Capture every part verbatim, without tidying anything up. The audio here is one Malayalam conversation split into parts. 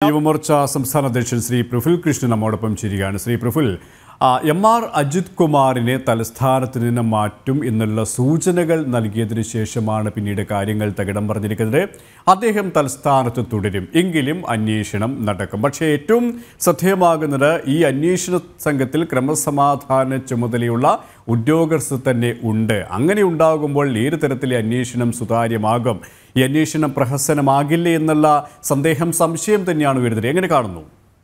യുവമോർച്ച സംസ്ഥാന അധ്യക്ഷൻ ശ്രീ പ്രഫുൽ കൃഷ്ണൻ നമ്മോടൊപ്പം ചേരുകയാണ്. ശ്രീ പ്രഫുൽ, എം ആർ അജിത് കുമാറിനെ തലസ്ഥാനത്ത് നിന്ന് മാറ്റും എന്നുള്ള സൂചനകൾ നൽകിയതിനു ശേഷമാണ് പിന്നീട് കാര്യങ്ങൾ തകിടം പറഞ്ഞിരിക്കുന്നത്. അദ്ദേഹം തലസ്ഥാനത്ത് തുടരും, എങ്കിലും അന്വേഷണം നടക്കും. പക്ഷേ ഏറ്റവും ശ്രദ്ധേയമാകുന്നത് ഈ അന്വേഷണ സംഘത്തിൽ ക്രമസമാധാന ചുമതലയുള്ള ഉദ്യോഗസ്ഥർ തന്നെ ഉണ്ട്. അങ്ങനെ ഉണ്ടാകുമ്പോൾ ഏത് തരത്തിലെ അന്വേഷണം സുതാര്യമാകും? ഈ അന്വേഷണം പ്രഹസനമാകില്ലേ എന്നുള്ള സന്ദേഹം, സംശയം തന്നെയാണ് വരുന്നത്. എങ്ങനെ കാണുന്നു?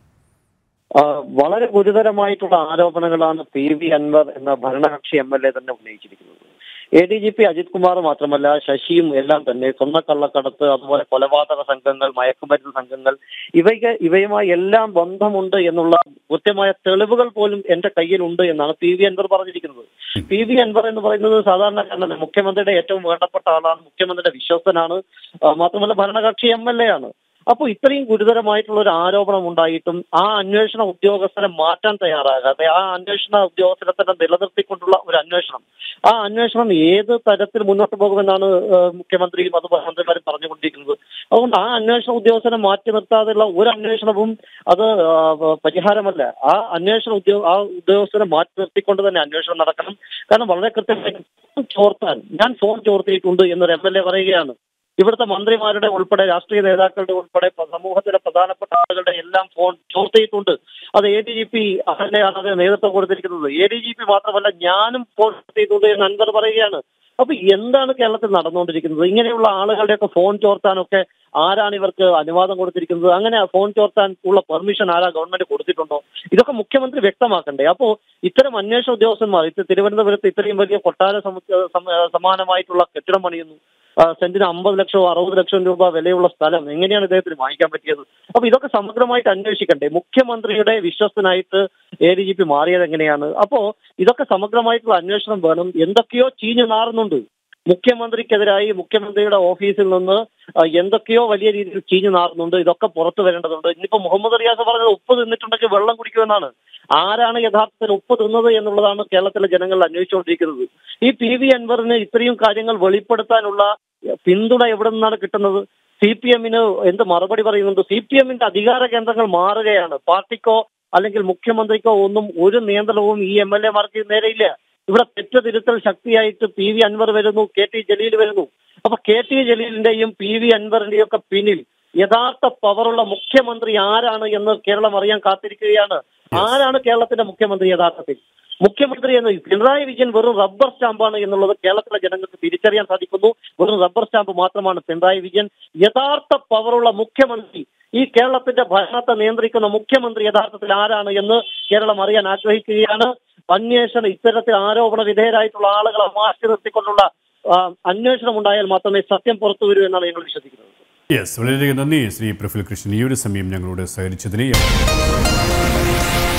വളരെ ഗുരുതരമായിട്ടുള്ള ആരോപണങ്ങളാണ് പി വി അൻവർ എന്ന ഭരണകക്ഷി എം എൽ എ തന്നെ ഉന്നയിച്ചിരിക്കുന്നത്. A D G P Ajith Kumar മാത്രമല്ല, ശശിയും എല്ലാം തന്നെ സ്വർണ്ണക്കള്ളക്കടത്ത്, അതുപോലെ കൊലപാതക സംഘങ്ങൾ, മയക്കുമരുന്ന് സംഘങ്ങൾ, ഇവയ്ക്ക് ഇവയുമായി എല്ലാം ബന്ധമുണ്ട് എന്നുള്ള കൃത്യമായ തെളിവുകൾ പോലും എന്റെ കയ്യിലുണ്ട് എന്നാണ് പി വി അൻവർ പറഞ്ഞിരിക്കുന്നത്. പി വി അൻവർ എന്ന് പറയുന്നത് സാധാരണക്കാരനല്ല, മുഖ്യമന്ത്രിയുടെ ഏറ്റവും വേണ്ടപ്പെട്ട ആളാണ്, മുഖ്യമന്ത്രിയുടെ വിശ്വസ്തനാണ്, മാത്രമല്ല ഭരണകക്ഷി എം എൽ എ ആണ്. അപ്പോൾ ഇത്രയും ഗുരുതരമായിട്ടുള്ള ഒരു ആരോപണം ഉണ്ടായിട്ടും ആ അന്വേഷണ ഉദ്യോഗസ്ഥരെ മാറ്റാൻ തയ്യാറാകാതെ, ആ അന്വേഷണ ഉദ്യോഗസ്ഥരെ തന്നെ നിലനിർത്തിക്കൊണ്ടുള്ള ഒരു അന്വേഷണം, ആ അന്വേഷണം ഏത് തരത്തിൽ മുന്നോട്ട് പോകുമെന്നാണ് മുഖ്യമന്ത്രിയും അതുപോലെ മന്ത്രിമാരും പറഞ്ഞുകൊണ്ടിരിക്കുന്നത്. അതുകൊണ്ട് ആ അന്വേഷണ ഉദ്യോഗസ്ഥരെ മാറ്റി നിർത്താതെയുള്ള ഒരു അന്വേഷണവും അത് പരിഹാരമല്ല. ആ അന്വേഷണ ഉദ്യോഗ ആ ഉദ്യോഗസ്ഥരെ മാറ്റി നിർത്തിക്കൊണ്ട് തന്നെ അന്വേഷണം നടക്കണം. കാരണം വളരെ കൃത്യമായി ചോർത്താൻ ഞാൻ ഫോൺ ചോർത്തിയിട്ടുണ്ട് എന്നൊരു എം എൽ എ പറയുകയാണ്. ഇവിടുത്തെ മന്ത്രിമാരുടെ ഉൾപ്പെടെ, രാഷ്ട്രീയ നേതാക്കളുടെ ഉൾപ്പെടെ, സമൂഹത്തിലെ പ്രധാനപ്പെട്ട ആളുകളുടെ എല്ലാം ഫോൺ ചോർത്തിയിട്ടുണ്ട്. അത് എ ഡി ജി പി തന്നെയാണ് അത് നേതൃത്വം കൊടുത്തിരിക്കുന്നത്. എ ഡി ജി പി മാത്രമല്ല, ഞാനും ഫോൺ ചോർത്തിയിട്ടുണ്ട് എന്ന് അൻവർ പറയുകയാണ്. അപ്പൊ എന്താണ് കേരളത്തിൽ നടന്നുകൊണ്ടിരിക്കുന്നത്? ഇങ്ങനെയുള്ള ആളുകളുടെയൊക്കെ ഫോൺ ചോർത്താനൊക്കെ ആരാണ് ഇവർക്ക് അനുവാദം കൊടുത്തിരിക്കുന്നത്? അങ്ങനെ ഫോൺ ചോർത്താൻ ഉള്ള പെർമിഷൻ ആരാ ഗവൺമെന്റ് കൊടുത്തിട്ടുണ്ടോ? ഇതൊക്കെ മുഖ്യമന്ത്രി വ്യക്തമാക്കണ്ടേ? അപ്പോ ഇത്തരം അന്വേഷണ ഉദ്യോഗസ്ഥന്മാർ തിരുവനന്തപുരത്ത് ഇത്രയും വലിയ കൊട്ടാര സമാനമായിട്ടുള്ള കെട്ടിടം പണിയുന്നു. സെന്റിന് അമ്പത് ലക്ഷമോ അറുപത് ലക്ഷം രൂപ വിലയുള്ള സ്ഥലം എങ്ങനെയാണ് ഇദ്ദേഹത്തിന് വാങ്ങിക്കാൻ പറ്റിയത്? അപ്പൊ ഇതൊക്കെ സമഗ്രമായിട്ട് അന്വേഷിക്കണ്ടേ? മുഖ്യമന്ത്രിയുടെ വിശ്വസ്തനായിട്ട് എ ഡി ജി പി മാറിയത് എങ്ങനെയാണ്? അപ്പോ ഇതൊക്കെ സമഗ്രമായിട്ടുള്ള അന്വേഷണം വേണം. എന്തൊക്കെയോ ചീഞ്ഞു നാറുന്നുണ്ട്. മുഖ്യമന്ത്രിക്കെതിരായി മുഖ്യമന്ത്രിയുടെ ഓഫീസിൽ നിന്ന് എന്തൊക്കെയോ വലിയ രീതിയിൽ ചീഞ്ഞു നാറുന്നുണ്ട്. ഇതൊക്കെ പുറത്തു വരേണ്ടതുണ്ട്. ഇന്നിപ്പോ മുഹമ്മദ് റിയാസ് പറഞ്ഞത് ഉപ്പ് തിന്നിട്ടുണ്ടെങ്കിൽ വെള്ളം കുടിക്കുമെന്നാണ്. ആരാണ് യഥാർത്ഥത്തിൽ ഉപ്പ് തിന്നത് എന്നുള്ളതാണ് കേരളത്തിലെ ജനങ്ങൾ അന്വേഷിച്ചുകൊണ്ടിരിക്കുന്നത്. ഈ പി വി അൻവറിന് ഇത്രയും കാര്യങ്ങൾ വെളിപ്പെടുത്താനുള്ള പിന്തുണ എവിടെ നിന്നാണ് കിട്ടുന്നത്? സി പി എമ്മിന് എന്ത് മറുപടി പറയുന്നുണ്ട്? സി പി എമ്മിന്റെ അധികാര കേന്ദ്രങ്ങൾ മാറുകയാണ്. പാർട്ടിക്കോ അല്ലെങ്കിൽ മുഖ്യമന്ത്രിക്കോ ഒന്നും ഒരു നിയന്ത്രണവും ഈ എം എൽ എമാർക്ക് നേരെയില്ല. ഇവിടെ തെറ്റുതിരുത്തൽ ശക്തിയായിട്ട് പി വി അൻവർ വരുന്നു, കെ ടി ജലീൽ വരുന്നു. അപ്പൊ കെ ടി ജലീലിന്റെയും പി വി അൻവറിന്റെയും ഒക്കെ പിന്നിൽ യഥാർത്ഥ പവറുള്ള മുഖ്യമന്ത്രി ആരാണ് എന്ന് കേരളം അറിയാൻ കാത്തിരിക്കുകയാണ്. ആരാണ് കേരളത്തിന്റെ മുഖ്യമന്ത്രി യഥാർത്ഥത്തിൽ? മുഖ്യമന്ത്രി എന്ന് പിണറായി വിജയൻ വെറും റബ്ബർ സ്റ്റാമ്പാണ് എന്നുള്ളത് കേരളത്തിലെ ജനങ്ങൾക്ക് തിരിച്ചറിയാൻ സാധിക്കുന്നു. വെറും റബ്ബർ സ്റ്റാമ്പ് മാത്രമാണ് പിണറായി വിജയൻ. യഥാർത്ഥ പവറുള്ള മുഖ്യമന്ത്രി, ഈ കേരളത്തിന്റെ ഭരണത്തെ നിയന്ത്രിക്കുന്ന മുഖ്യമന്ത്രി യഥാർത്ഥത്തിൽ ആരാണ് എന്ന് കേരളം അറിയാൻ ആഗ്രഹിക്കുകയാണ്. അന്വേഷണം, ഇത്തരത്തിൽ ആരോപണ വിധേയരായിട്ടുള്ള ആളുകളെ മാറ്റി നിർത്തിക്കൊണ്ടുള്ള അന്വേഷണം ഉണ്ടായാൽ മാത്രമേ സത്യം പുറത്തു വരൂ എന്നാണ് ഞങ്ങൾ വിശ്വസിക്കുന്നത്. യെസ്, വളരെയധികം നന്ദി ശ്രീ പ്രഫുൽ കൃഷ്ണൻ, ഈ ഒരു സമയം ഞങ്ങളോട് സഹകരിച്ചതിന്.